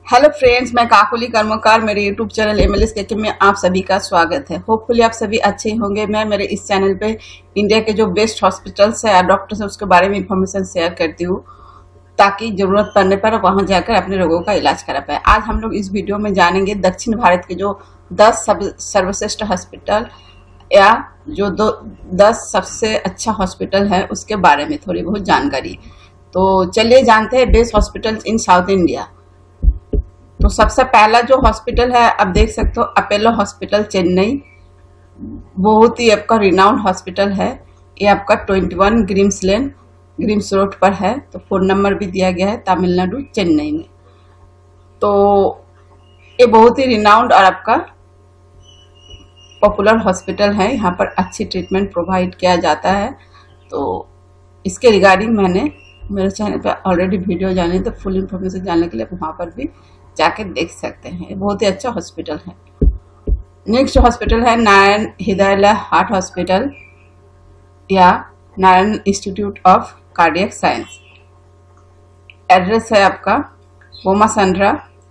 Hello friends, मैं काकुली कर्मकार मेरे यूट्यूब चैनल एमएलएस किचन में आप सभी का स्वागत है। होपफुली आप सभी अच्छे होंगे। मैं मेरे इस चैनल पे इंडिया के जो बेस्ट हॉस्पिटल्स है और डॉक्टर्स हैं उसके बारे में इंफॉर्मेशन शेयर करती हूँ ताकि जरूरत पड़ने पर वहां जाकर अपने रोगों का इलाज करा पाए। आज हम लोग इस वीडियो में जानेंगे दक्षिण भारत के जो 10 सर्वश्रेष्ठ हॉस्पिटल या जो 10 सबसे अच्छा हॉस्पिटल है उसके बारे में थोड़ी बहुत जानकारी। तो चलिए जानते हैं best hospital in South India. तो सबसे पहला जो हॉस्पिटल है आप देख सकते हो अपोलो हॉस्पिटल चेन्नई, बहुत ही आपका रिनाउंड हॉस्पिटल है। ये आपका 21 ग्रीम्स रोड पर है। तो फोन नंबर भी दिया गया है तमिलनाडु चेन्नई में। तो ये बहुत ही रिनाउंड और आपका पॉपुलर हॉस्पिटल है। यहाँ पर अच्छी ट्रीटमेंट प्रोवाइड किया जाता है। तो इसके रिगार्डिंग मैंने मेरे चैनल पर ऑलरेडी वीडियो जाने, तो फुल इन्फॉर्मेशन जानने के लिए वहां पर भी जाके देख सकते हैं। ये बहुत ही अच्छा हॉस्पिटल है। नेक्स्ट हॉस्पिटल है नारायण हृदयालय हार्ट हॉस्पिटल या Narayana institute of cardiac science. Address है आपका Bommasandra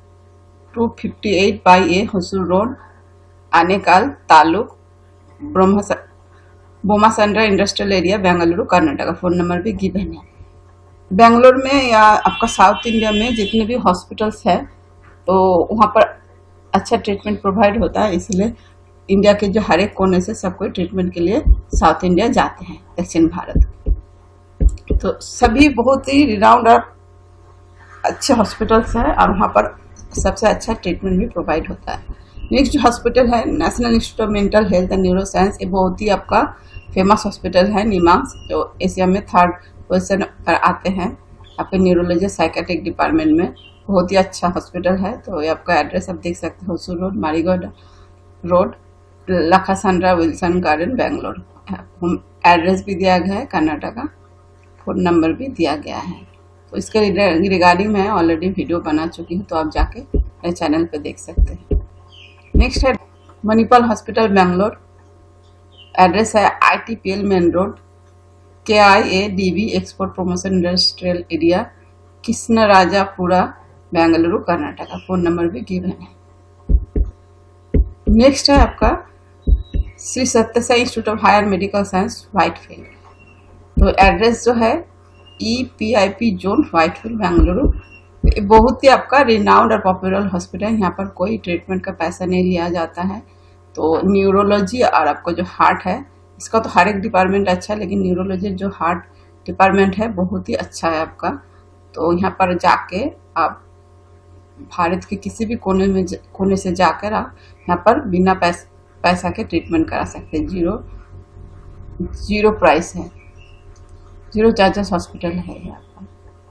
258/A Hosur road, Anekal taluk, Bommasandra industrial area, Bengaluru Karnataka. Phone number भी गिवन है। बेंगलोर में या आपका साउथ इंडिया में जितने भी हॉस्पिटल्स है तो वहाँ पर अच्छा ट्रीटमेंट प्रोवाइड होता है, इसलिए इंडिया के जो हर एक कोने से सब कोई ट्रीटमेंट के लिए साउथ इंडिया जाते हैं, दक्षिण भारत। तो सभी बहुत ही रिनाउंड और अच्छे हॉस्पिटल्स हैं और वहाँ पर सबसे अच्छा ट्रीटमेंट भी प्रोवाइड होता है। नेक्स्ट हॉस्पिटल है national institute of mental health and neuro science. ये बहुत ही आपका फेमस हॉस्पिटल है, निमांस, जो एशिया में 3rd पोजीशन पर आते हैं आपके न्यूरोलॉजी साइकेट्रिक डिपार्टमेंट में। बहुत ही अच्छा हॉस्पिटल है। तो ये आपका एड्रेस आप देख सकते हो, Hosur road, Marigowda road, Lakkasandra Wilson garden, Bangalore. Address भी दिया गया है कर्नाटका, फोन नंबर भी दिया गया है। तो इसके रिगार्डिंग मैं ऑलरेडी वीडियो बना चुकी हूँ, तो आप जाके मेरे चैनल पे देख सकते हैं। नेक्स्ट है मणिपाल हॉस्पिटल बेंगलोर। एड्रेस है ITPL main road, KIADB export promotion industrial area, Krishnarajapura, Bengaluru Karnataka. Phone number भी गिवन है। नेक्स्ट है आपका Shri Sathya Sai institute of higher medical science Whitefield. तो एड्रेस जो है EPIP जोन व्हाइटफील्ड, बेंगलुरु। बहुत ही आपका रिनाउंड और पॉपुलर हॉस्पिटल है। यहाँ पर कोई ट्रीटमेंट का पैसा नहीं लिया जाता है। तो न्यूरोलॉजी और आपका जो हार्ट है, इसका तो हर एक डिपार्टमेंट अच्छा है, लेकिन न्यूरोलॉजी जो हार्ट डिपार्टमेंट है बहुत ही अच्छा है आपका। तो यहाँ पर जाके आप भारत के किसी भी कोने से जाकर आप यहाँ पर बिना पैसा के ट्रीटमेंट करा सकते हैं। जीरो प्राइस है, जीरो चार्जेस हॉस्पिटल है यहाँ पर।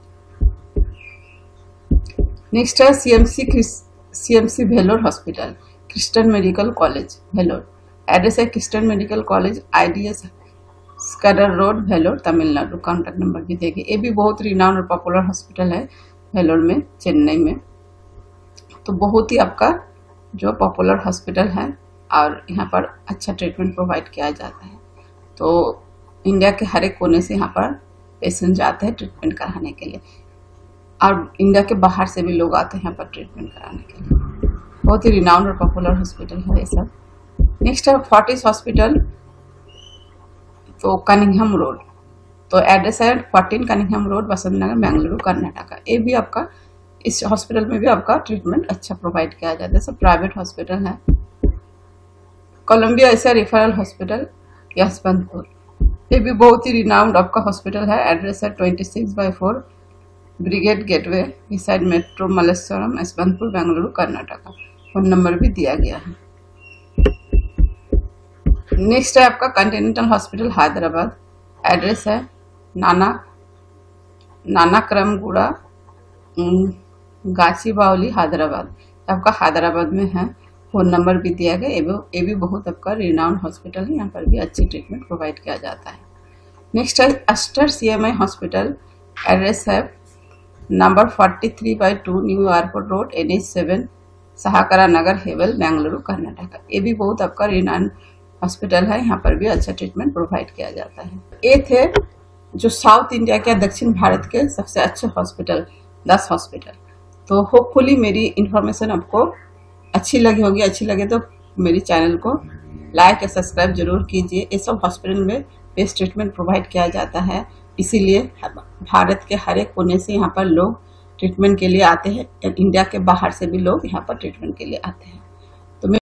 नेक्स्ट है CMC Vellore hospital, Christian medical college Vellore. Address है Christian medical college, IDS Scudder road, Vellore, Tamil Nadu. Contact number भी देंगे। ये भी बहुत रिनाउंड और पॉपुलर हॉस्पिटल है वेलोर में, चेन्नई में। तो बहुत ही आपका जो पॉपुलर हॉस्पिटल है और यहाँ पर अच्छा ट्रीटमेंट प्रोवाइड किया जाता है। तो इंडिया के हर एक कोने से यहाँ पर पेशेंट जाते हैं ट्रीटमेंट कराने के लिए, और इंडिया के बाहर से भी लोग आते हैं यहाँ पर ट्रीटमेंट कराने के लिए। बहुत ही रिनाउंड और पॉपुलर हॉस्पिटल है ये सब। नेक्स्ट है फोर्टिस हॉस्पिटल, तो कनिंघम रोड। तो एड्रेस है 14 कनिंघम रोड, वसंत नगर, बेंगलुरु कर्नाटक। ये भी आपका इस हॉस्पिटल में भी आपका ट्रीटमेंट अच्छा प्रोवाइड किया जाता है। सब प्राइवेट हॉस्पिटल है। Columbia Asia referral hospital Yeshwanthpur, ये भी बहुत ही रिनाउंड आपका हॉस्पिटल है। एड्रेस है 26/4 Brigade Gateway, beside metro Malleshwaram, Yeshwanthpur, Bengaluru Karnataka. Phone number भी दिया गया है। नेक्स्ट है आपका कॉन्टिनेंटल हॉस्पिटल हैदराबाद। एड्रेस है नानाक्रमगुड़ा, गाचीबावली, हैदराबाद। आपका हैदराबाद में है। फोन नंबर भी दिया गया। ये भी बहुत आपका रिनाउंड हॉस्पिटल है। यहाँ पर भी अच्छी ट्रीटमेंट प्रोवाइड किया जाता है। नेक्स्ट है अस्टर CMI हॉस्पिटल। एड्रेस है number 43/2 new airport road, NH7, Sahakara Nagar, Hebbal, Bengaluru Karnataka. ये भी बहुत आपका रिनाउंड हॉस्पिटल है। यहाँ पर भी अच्छा ट्रीटमेंट प्रोवाइड किया जाता है। ये थे जो साउथ इंडिया के दक्षिण भारत के सबसे अच्छे हॉस्पिटल 10 हॉस्पिटल। तो होपफुली मेरी इन्फॉर्मेशन आपको अच्छी लगी होगी। अच्छी लगे तो मेरी चैनल को लाइक या सब्सक्राइब जरूर कीजिए। ये सब हॉस्पिटल में बेस्ट ट्रीटमेंट प्रोवाइड किया जाता है, इसीलिए भारत के हर एक कोने से यहाँ पर लोग ट्रीटमेंट के लिए आते हैं। इंडिया के बाहर से भी लोग यहाँ पर ट्रीटमेंट के लिए आते हैं।